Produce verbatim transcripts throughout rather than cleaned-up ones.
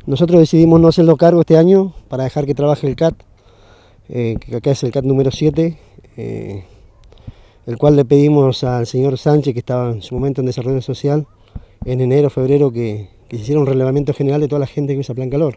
Nosotros decidimos no hacerlo cargo este año para dejar que trabaje el C A T, eh, que acá es el C A T número siete, eh, el cual le pedimos al señor Sánchez, que estaba en su momento en desarrollo social, en enero, febrero, que, que se hiciera un relevamiento general de toda la gente que usa Plan Calor.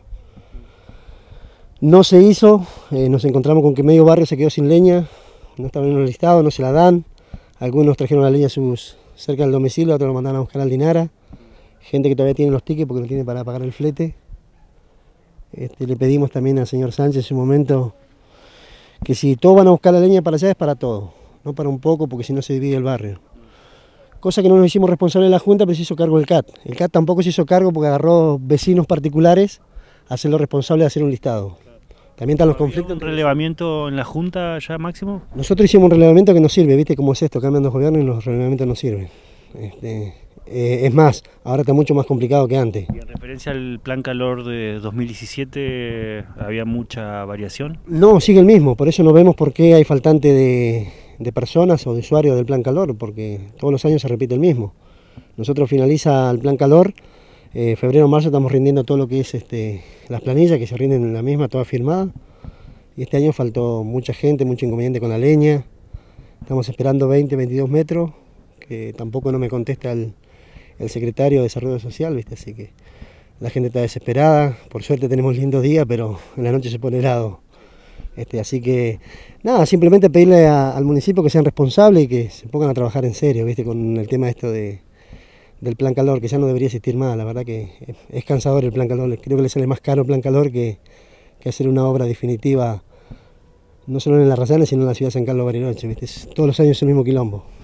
No se hizo, eh, nos encontramos con que medio barrio se quedó sin leña, no estaba en el listado, no se la dan, algunos trajeron la leña sus, cerca del domicilio, otros lo mandaron a buscar al Dinara, gente que todavía tiene los tickets porque no tiene para pagar el flete. Este, le pedimos también al señor Sánchez en su momento que si todos van a buscar la leña para allá es para todo, no para un poco, porque si no se divide el barrio. Cosa que no nos hicimos responsables de la Junta, pero se hizo cargo el C A T. El C A T tampoco se hizo cargo porque agarró vecinos particulares a hacerlo responsable de hacer un listado. También están los conflictos. ¿Un relevamiento en la Junta ya, Máximo? Nosotros hicimos un relevamiento que no sirve, viste cómo es esto, cambian los gobiernos y los relevamientos no sirven. Este, eh, es más, ahora está mucho más complicado que antes. ¿Y en referencia al Plan Calor de dos mil diecisiete había mucha variación? No, sigue el mismo, por eso no vemos por qué hay faltante de, de personas o de usuarios del Plan Calor, porque todos los años se repite el mismo. Nosotros finaliza el Plan Calor, eh, febrero marzo estamos rindiendo todo lo que es este, las planillas, que se rinden en la misma, todas firmadas. Y este año faltó mucha gente, mucho inconveniente con la leña. Estamos esperando veinte, veintidós metros, que tampoco no me contesta el, el secretario de Desarrollo Social, ¿viste? Así que la gente está desesperada. Por suerte tenemos lindos días, pero en la noche se pone helado. Este, así que, nada, simplemente pedirle a, al municipio que sean responsables y que se pongan a trabajar en serio, ¿viste? Con el tema esto de, del Plan Calor, que ya no debería existir más. La verdad que es, es cansador el Plan Calor. Creo que le sale más caro el Plan Calor que, que hacer una obra definitiva, no solo en La Arrayane, sino en la ciudad de San Carlos de Bariloche, ¿viste? Todos los años es el mismo quilombo.